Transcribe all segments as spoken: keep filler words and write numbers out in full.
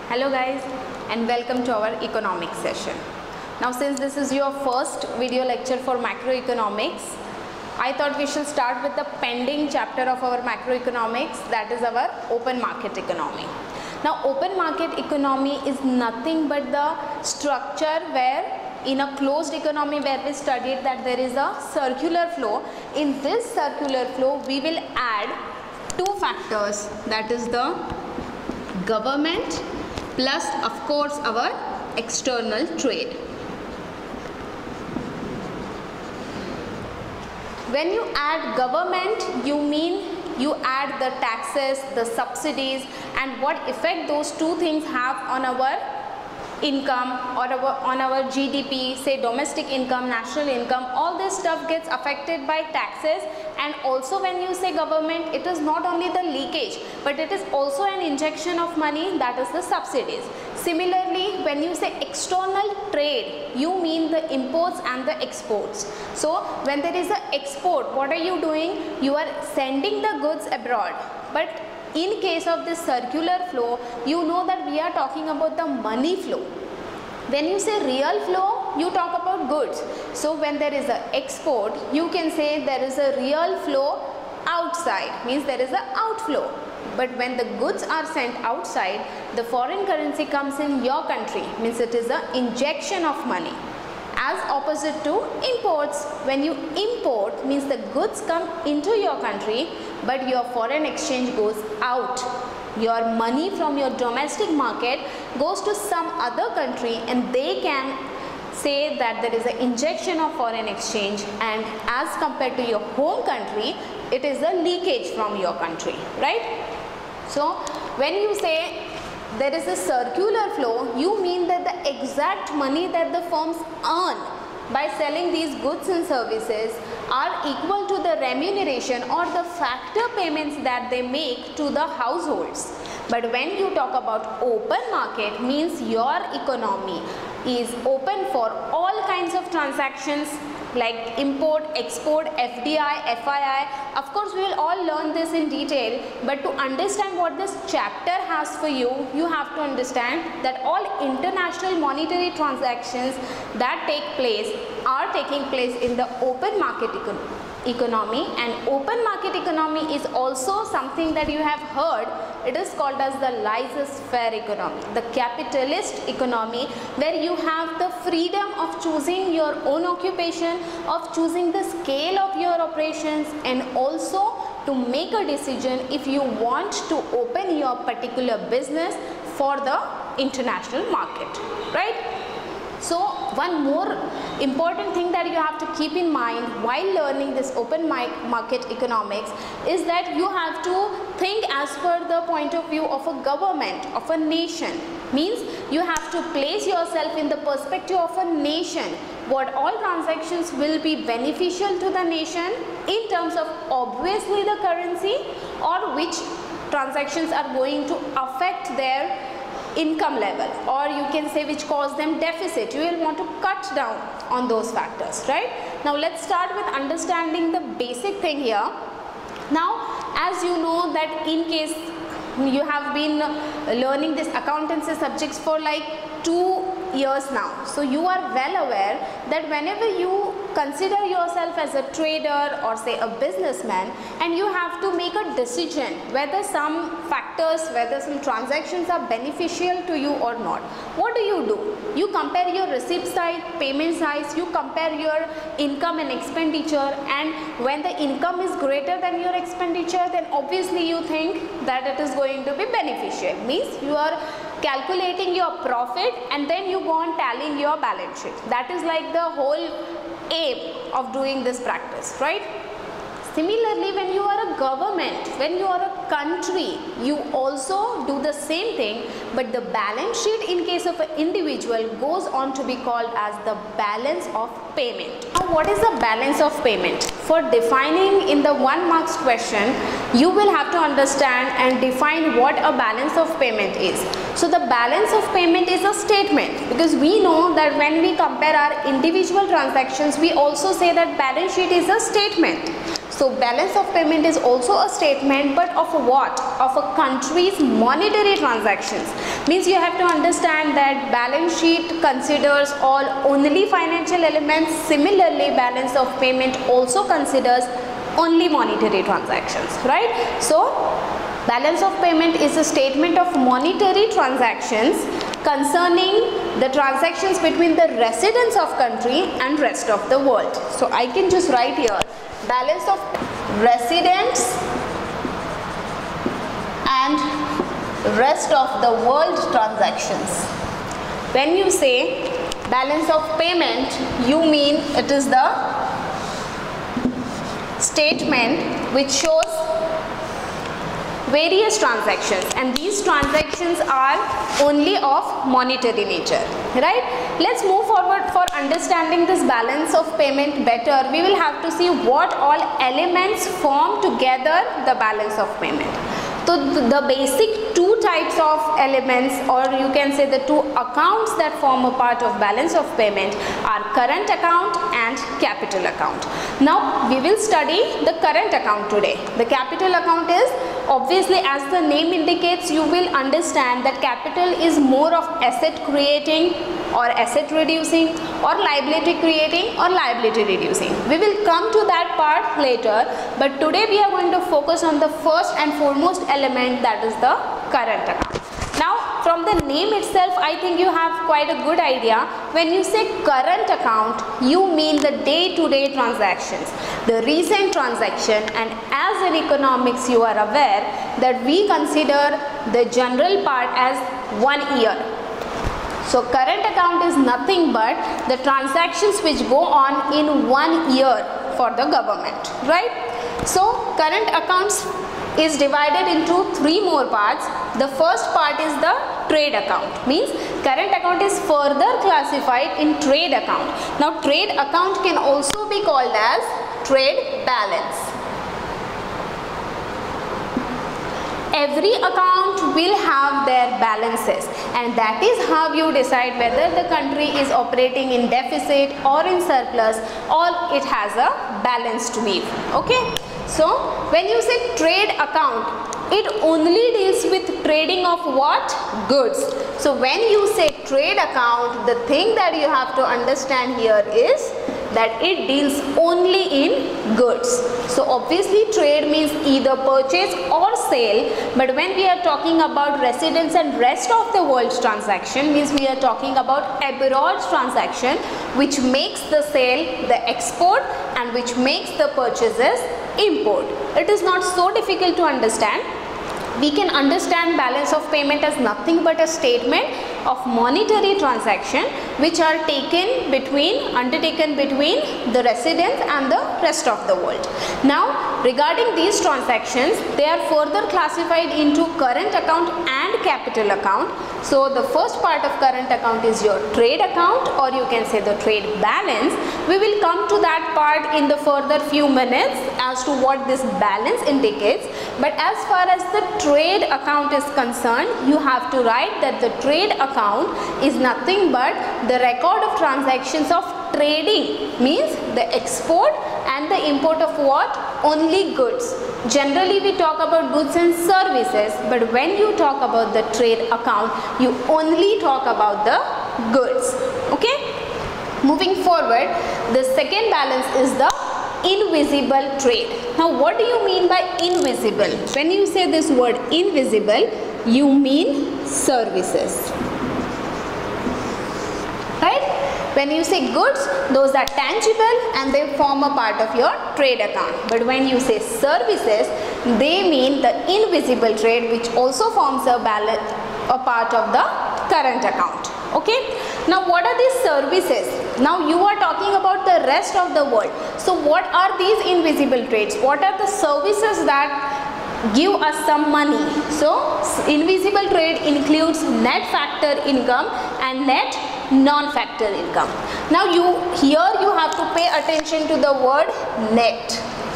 Hello guys, and welcome to our economics session. Now since this is your first video lecture for macroeconomics, I thought we should start with the pending chapter of our macroeconomics, that is our open market economy. Now open market economy is nothing but the structure where in a closed economy where we studied that there is a circular flow. In this circular flow we will add two factors, that is the government plus of course our external trade. When you add government, you mean you add the taxes, the subsidies, and what effect those two things have on our income or our, on our G D P, say domestic income, national income. All this stuff gets affected by taxes. And also when you say government, it is not only the leakage, but it is also an injection of money, that is the subsidies. Similarly, when you say external trade, you mean the imports and the exports. So when there is an export, what are you doing? You are sending the goods abroad. But in case of this circular flow, you know that we are talking about the money flow. When you say real flow, you talk about goods. So when there is an export, you can say there is a real flow outside, means there is an outflow. But when the goods are sent outside, the foreign currency comes in your country, means it is an injection of money. As opposite to imports, when you import, means the goods come into your country, but your foreign exchange goes out. Your money from your domestic market goes to some other country and they can say that there is an injection of foreign exchange, and as compared to your home country, it is a leakage from your country, right? So when you say there is a circular flow, you mean that the exact money that the firms earn by selling these goods and services are equal to the remuneration or the factor payments that they make to the households. But when you talk about open market, means your economy is open for all kinds of transactions like import, export, F D I, F I I. Of course, we will all learn this in detail, but to understand what this chapter has for you, you have to understand that all international monetary transactions that take place are taking place in the open market economy. economy and open market economy is also something that you have heard. It is called as the laissez-faire economy, the capitalist economy, where you have the freedom of choosing your own occupation, of choosing the scale of your operations, and also to make a decision if you want to open your particular business for the international market, right? So one more important thing that you have to keep in mind while learning this open market economics is that you have to think as per the point of view of a government, of a nation. Means you have to place yourself in the perspective of a nation. What all transactions will be beneficial to the nation in terms of obviously the currency, or which transactions are going to affect their income level, or you can say which cause them deficit. You will want to cut down on those factors, right? Now let's start with understanding the basic thing here. Now as you know that in case you have been learning this accountancy subjects for like two years now, so you are well aware that whenever you consider yourself as a trader or say a businessman and you have to make a decision whether some factors, whether some transactions are beneficial to you or not, what do you do? You compare your receipt side, payment size, you compare your income and expenditure, and when the income is greater than your expenditure, then obviously you think that it is going to be beneficial. Means you are calculating your profit and then you go on tallying your balance sheet. That is like the whole aim of doing this practice, right? Similarly, when you are a government, when you are a country, you also do the same thing, but the balance sheet in case of an individual goes on to be called as the balance of payment. Now, what is the balance of payment? For defining in the one marks question, you will have to understand and define what a balance of payment is. So the balance of payment is a statement, because we know that when we compare our individual transactions, we also say that balance sheet is a statement. So balance of payment is also a statement, but of what? Of a country's monetary transactions. Means you have to understand that balance sheet considers all only financial elements. Similarly, balance of payment also considers only monetary transactions, right? So balance of payment is a statement of monetary transactions concerning the transactions between the residents of country and rest of the world. So I can just write here balance of residents and rest of the world transactions. When you say balance of payment, you mean it is the statement which shows various transactions, and these transactions are only of monetary nature, right? Let's move forward. For understanding this balance of payment better, we will have to see what all elements form together the balance of payment. So the basic two types of elements, or you can say the two accounts that form a part of balance of payment, are current account and capital account. Now we will study the current account today. The capital account is, obviously, as the name indicates, you will understand that capital is more of asset creating or asset reducing, or liability creating or liability reducing. We will come to that part later, but today we are going to focus on the first and foremost element, that is the current account. Now from the name itself, I think you have quite a good idea. When you say current account, you mean the day-to-day transactions, the recent transaction, and as in economics you are aware that we consider the general part as one year. So current account is nothing but the transactions which go on in one year for the government, right? So current accounts is divided into three more parts. The first part is the trade account. Means current account is further classified in trade account. Now trade account can also be called as trade balance. Every account will have their balances, and that is how you decide whether the country is operating in deficit or in surplus, or it has a balanced view. Okay, so when you say trade account, it only deals with trading of what? Goods. So when you say trade account, the thing that you have to understand here is that it deals only in goods. So obviously trade means either purchase or sale, but when we are talking about residents and rest of the world transaction, means we are talking about abroad transaction, which makes the sale the export and which makes the purchases import. It is not so difficult to understand. We can understand balance of payment as nothing but a statement of monetary transaction which are taken between, undertaken between the residents and the rest of the world. Now regarding these transactions, they are further classified into current account and capital account. So the first part of current account is your trade account, or you can say the trade balance. We will come to that part in the further few minutes as to what this balance indicates. But as far as the trade account is concerned, you have to write that the trade account is nothing but the record of transactions of trading, means the export and the import of what? Only goods. Generally we talk about goods and services, but when you talk about the trade account, you only talk about the goods. Okay, moving forward, the second balance is the invisible trade. Now what do you mean by invisible? When you say this word invisible, you mean services, right? When you say goods, those are tangible and they form a part of your trade account. But when you say services, they mean the invisible trade, which also forms a balance, a part of the current account. Okay, now what are these services? Now you are talking about the rest of the world. So what are these invisible trades? What are the services that give us some money? So invisible trade includes net factor income and net non-factor income. Now you here you have to pay attention to the word net.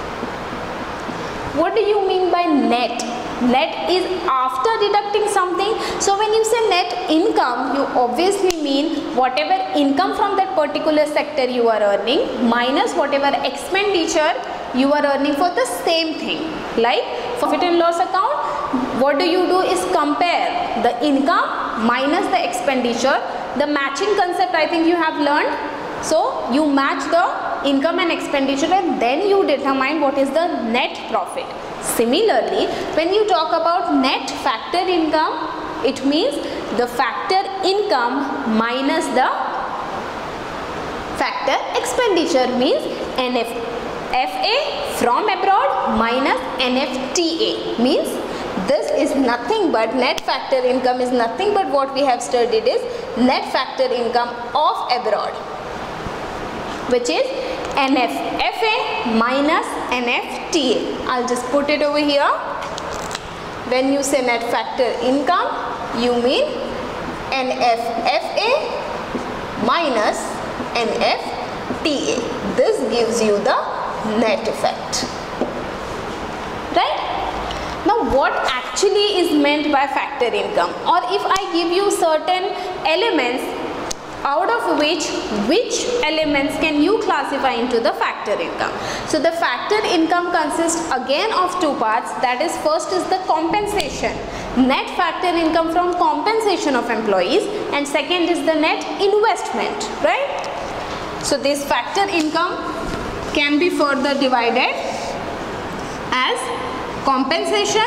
What do you mean by net? Net is after deducting something. So when you say net income, you obviously mean whatever income from that particular sector you are earning minus whatever expenditure you are earning for the same thing. Like profit and loss account, what do you do is compare the income minus the expenditure. The matching concept I think you have learned. So you match the income and expenditure and then you determine what is the net profit. Similarly, when you talk about net factor income, it means the factor income minus the factor expenditure, means N F A from abroad minus N F T A, means this is nothing but net factor income is nothing but what we have studied is net factor income of abroad, which is N F A minus N F T A. I'll just put it over here. When you say net factor income, you mean N F A minus N F T A. This gives you the net effect. Right? Now what actually is meant by factor income, or if I give you certain elements out of which which elements can you classify into the factor income. So the factor income consists again of two parts, that is first is the compensation, net factor income from compensation of employees, and second is the net investment, right? So this factor income can be further divided as compensation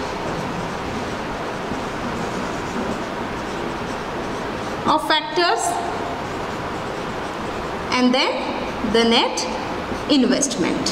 of factors and then the net investment.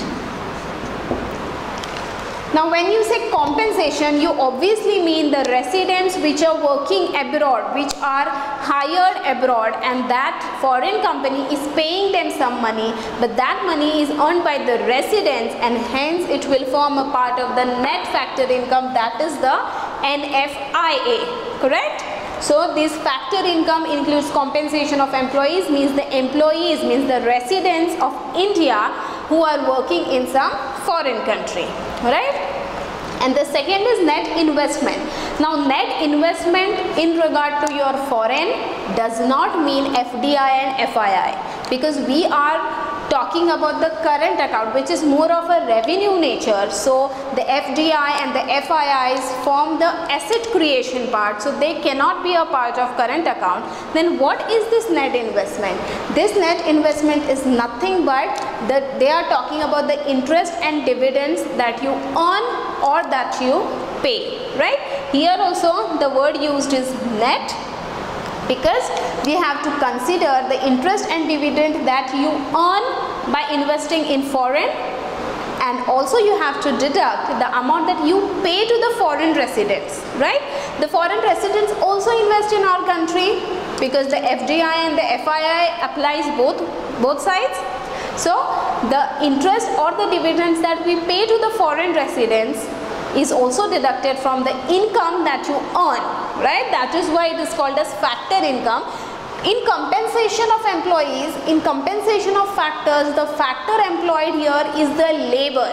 Now when you say compensation, you obviously mean the residents which are working abroad, which are hired abroad, and that foreign company is paying them some money, but that money is earned by the residents and hence it will form a part of the net factor income, that is the N F I A, correct? So this factor income includes compensation of employees, means the employees means the residents of India who are working in some foreign country, right? And the second is net investment. Now net investment in regard to your foreign does not mean F D I and F I I, because we are talking about the current account, which is more of a revenue nature. So the F D I and the F I Is form the asset creation part, so they cannot be a part of current account. Then what is this net investment? This net investment is nothing but that they are talking about the interest and dividends that you earn or that you pay, right? Here also the word used is net, because we have to consider the interest and dividend that you earn by investing in foreign, and also you have to deduct the amount that you pay to the foreign residents, right? The foreign residents also invest in our country because the F D I and the F I I applies both both sides. So the interest or the dividends that we pay to the foreign residents is also deducted from the income that you earn, right? That is why it is called as factor income. In compensation of employees, in compensation of factors, the factor employed here is the labor.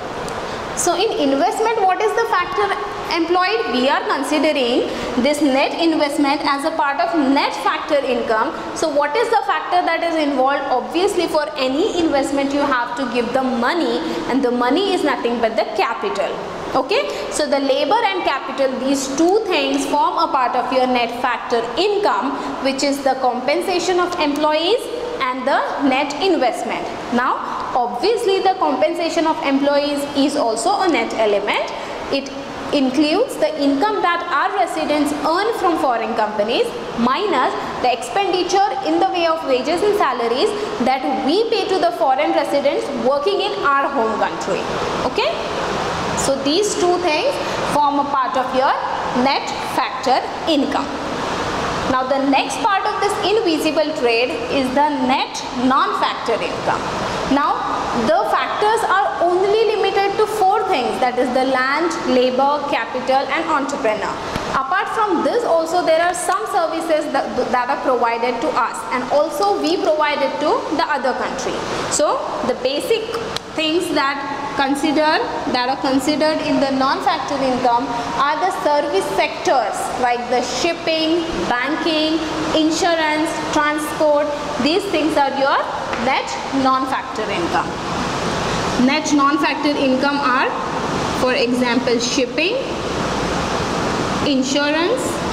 So in investment, what is the factor employed? We are considering this net investment as a part of net factor income. So what is the factor that is involved? Obviously for any investment you have to give the money, and the money is nothing but the capital. Okay, so the labor and capital, these two things form a part of your net factor income, which is the compensation of employees and the net investment. Now obviously the compensation of employees is also a net element. It includes the income that our residents earn from foreign companies minus the expenditure in the way of wages and salaries that we pay to the foreign residents working in our home country. Okay, so these two things form a part of your net factor income. Now the next part of this invisible trade is the net non-factor income. Now the factors are only limited to four things, that is the land, labor, capital and entrepreneur. Apart from this also there are some services that, that are provided to us, and also we provide it to the other country. So the basic things that consider that are considered in the non-factor income are the service sectors like the shipping, banking, insurance, transport. These things are your net non-factor income. Net non-factor income are, for example, shipping, insurance, banking,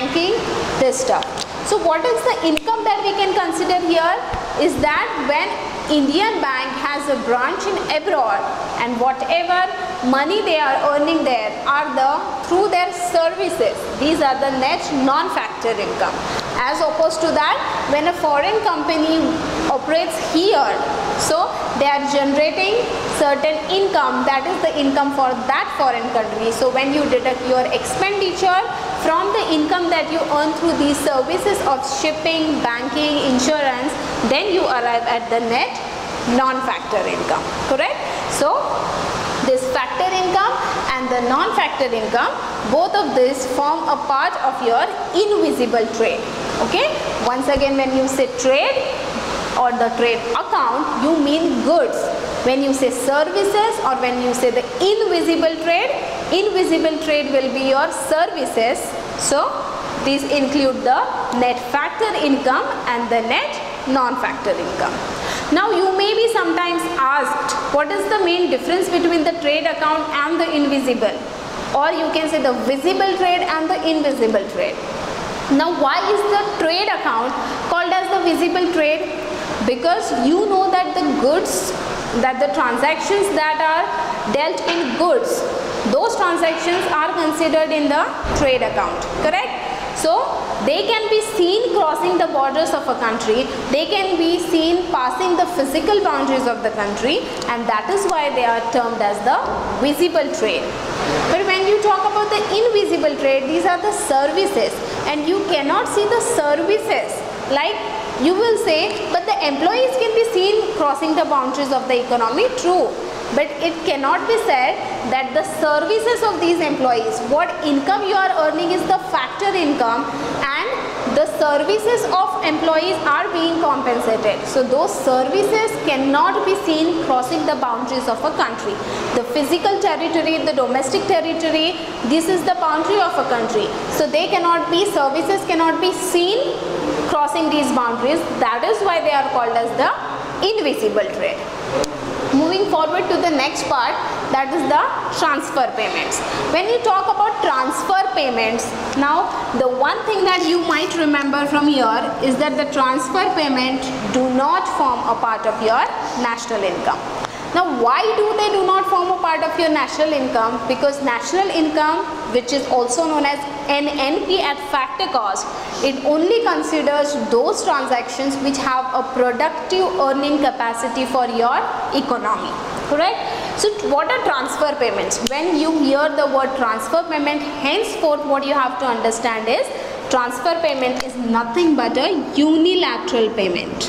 banking, this stuff. So what is the income that we can consider here is that when Indian Bank has a branch in abroad and whatever money they are earning there are the through their services, these are the net non-factor income. As opposed to that, when a foreign company operates here, so they are generating certain income, that is the income for that foreign country. So when you deduct your expenditure from the income that you earn through these services of shipping, banking, insurance, then you arrive at the net non-factor income, correct? So this factor income and the non-factor income, both of these form a part of your invisible trade. Okay, once again, when you say trade or the trade account, you mean goods. When you say services or when you say the invisible trade, invisible trade will be your services. So these include the net factor income and the net non-factor income. Now you may be sometimes asked, what is the main difference between the trade account and the invisible? Or you can say the visible trade and the invisible trade. Now why is the trade account called as the visible trade? Because you know that the goods, that the transactions that are dealt in goods, those transactions are considered in the trade account, correct? So they can be seen crossing the borders of a country, they can be seen passing the physical boundaries of the country, and that is why they are termed as the visible trade. But when you talk about the invisible trade, these are the services, and you cannot see the services. Like you will say, but the employees can be seen crossing the boundaries of the economy, true. But it cannot be said that the services of these employees, what income you are earning is the factor income, and the services of employees are being compensated. So those services cannot be seen crossing the boundaries of a country. The physical territory, the domestic territory, this is the boundary of a country. So they cannot be, services cannot be seen crossing these boundaries. That is why they are called as the invisible trade. Moving forward to the next part, that is the transfer payments. When you talk about transfer payments, now the one thing that you might remember from here is that the transfer payment do not form a part of your national income. Now why do they do not form a part of your national income? Because national income, which is also known as N N P at factor cost, it only considers those transactions which have a productive earning capacity for your economy, correct? So what are transfer payments? When you hear the word transfer payment, henceforth what you have to understand is transfer payment is nothing but a unilateral payment.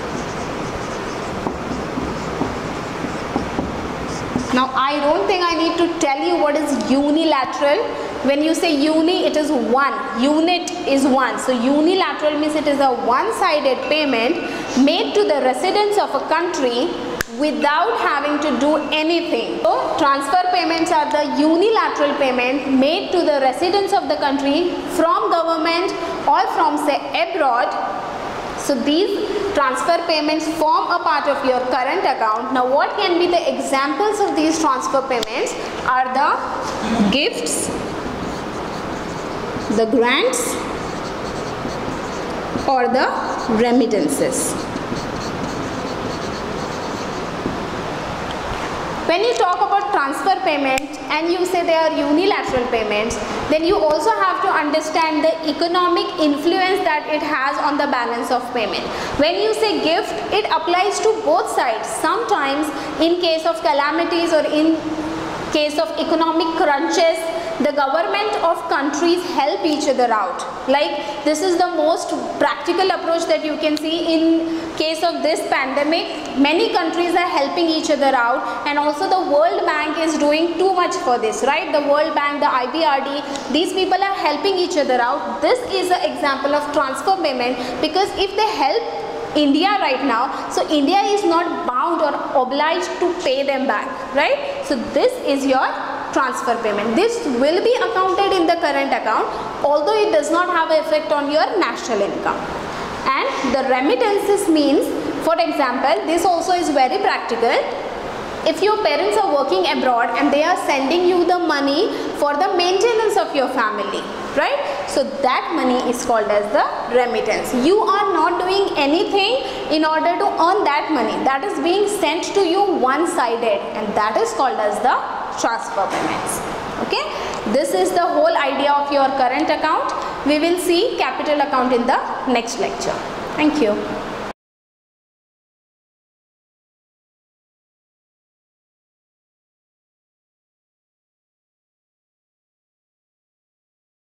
Now I don't think I need to tell you what is unilateral. When you say uni, it is one. Unit is one. So unilateral means it is a one-sided payment made to the residents of a country without having to do anything. So transfer payments are the unilateral payment made to the residents of the country from government or from say abroad. So these transfer payments form a part of your current account. Now what can be the examples of these transfer payments are the gifts, the grants, or the remittances. When you talk about transfer payment and you say they are unilateral payments, then you also have to understand the economic influence that it has on the balance of payment. When you say gift, it applies to both sides. Sometimes in case of calamities or in case of economic crunches, the government of countries help each other out. Like this is the most practical approach that you can see in case of this pandemic. Many countries are helping each other out, and also the World Bank is doing too much for this, right? The World Bank, the I B R D, these people are helping each other out. This is an example of transfer payment, because if they help India right now, so India is not bound or obliged to pay them back, right? So this is your transfer payment. This will be accounted in the current account, although it does not have an effect on your national income. And the remittances means, for example, this also is very practical. if your parents are working abroad and they are sending you the money for the maintenance of your family, right? So that money is called as the remittance. You are not doing anything in order to earn that money. That is being sent to you one-sided, and that is called as the transfer payments. Okay, this is the whole idea of your current account. We will see capital account in the next lecture. Thank you.